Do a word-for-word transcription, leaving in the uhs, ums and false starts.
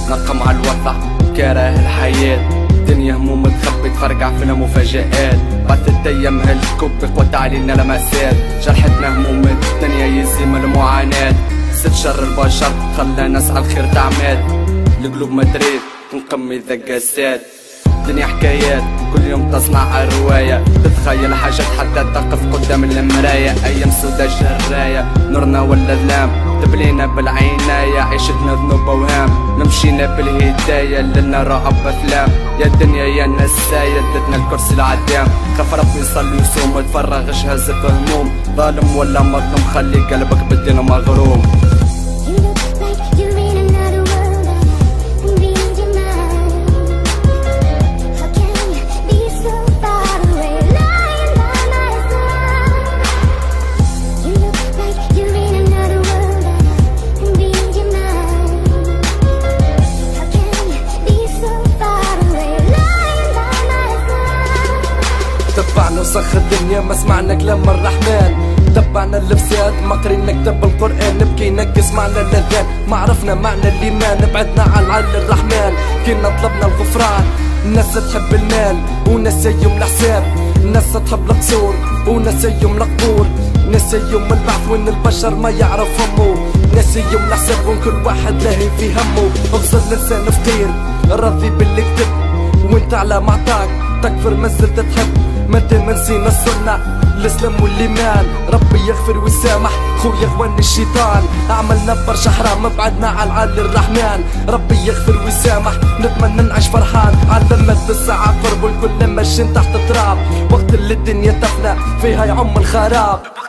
نلقى مع الوضع كاره الحياة. الدنيا هموم تخبي تفرقع فينا مفاجآت. بعد ثلاث ايام هالكوب قوت علينا لمسات. جرحتنا هموم الدنيا يزيم المعاناة. ست شر البشر خلى نسعى الخير تعماد. القلوب ما تريد تنقم اذا قاسات. الدنيا حكايات كل يوم تصنع رواية. تتخيل حاجات حتى تقف قدام المراية. ايام سودا جراية نورنا ولا ظلام. تبلينا بالعناية عيشتنا ذنوب وهام. مشينا بالهداية لنا رعب افلام. يا الدنيا يا نساية ادتنا الكرسي العدام. خاف ربي يصلي ويصوم وتفرغ جهاز بهموم. ظالم ولا مظلوم خلي قلبك بالدين مغروم. تبعنا وسخ الدنيا ما سمعنا كلام الرحمن. تبعنا الفساد ما قرينا كتاب القرآن. بكينا سمعنا الاذان ما عرفنا معنى الايمان. بعدنا على العل الرحمن كنا طلبنا الغفران. الناس تحب المال وناس يوم الحساب. الناس تحب القصور وناس يوم القبور. ناس يوم البعث وين البشر ما يعرف همه. ناس يوم الحساب وين كل واحد لاهي في همه. افضل الانسان فقير راضي باللي كتب وانت على معطاك تكفر ما زلت تحب. مادام نسينا السنة الاسلام والايمان. ربي يغفر ويسامح خويا اخوان الشيطان. عملنا برشا حرام بعدنا على العالي الرحمن. ربي يغفر ويسامح نتمنى نعيش فرحان. علمت الساعة قرب والكل ماشيين تحت التراب. وقت اللي الدنيا تفنى فيها يعم الخراب.